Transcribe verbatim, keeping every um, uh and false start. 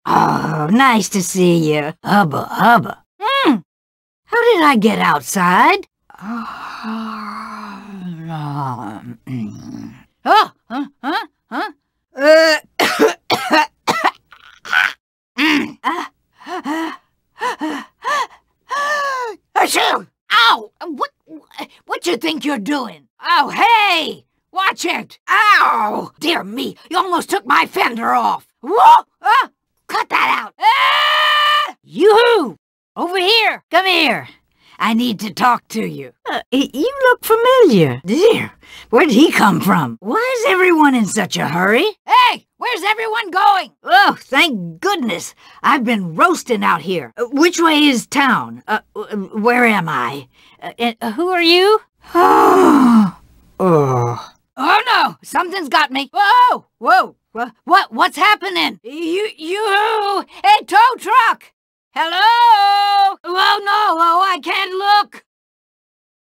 Oh, nice to see you. Hubba, hubba. Hmm. How did I get outside? Oh, huh, huh, huh? Uh, Achoo! Ow! What, what you think you're doing? Oh, hey! Watch it! Ow! Dear me, you almost took my fender off. Whoa! Ah! Cut that out! Ah! Yoo-hoo! Over here! Come here! I need to talk to you. Uh, you look familiar. Dear, where did he come from? Why is everyone in such a hurry? Hey! Where's everyone going? Oh, thank goodness. I've been roasting out here. Uh, which way is town? Uh, where am I? Uh, uh, who are you? Oh. Oh. Oh no! Something's got me. Whoa! Whoa! What? What? What's happening? You, you! Hey, tow truck! Hello? Oh no! Oh, I can't